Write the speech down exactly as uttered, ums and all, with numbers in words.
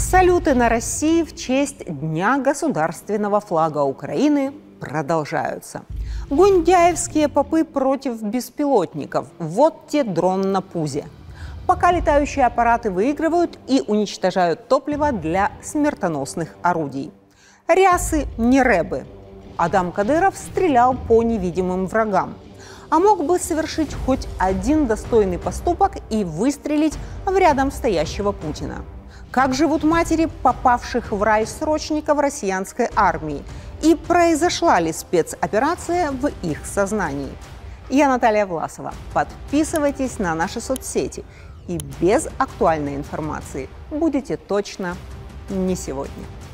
Салюты на России в честь Дня государственного флага Украины продолжаются. Гундяевские попы против беспилотников. Вот те дрон на пузе. Пока летающие аппараты выигрывают и уничтожают топливо для смертоносных орудий. Рясы не рэбы. Адам Кадыров стрелял по невидимым врагам. А мог бы совершить хоть один достойный поступок и выстрелить в рядом стоящего Путина. Как живут матери попавших в рай срочников россиянской армии? И произошла ли спецоперация в их сознании? Я Наталья Власова. Подписывайтесь на наши соцсети. И без актуальной информации будете точно не сегодня.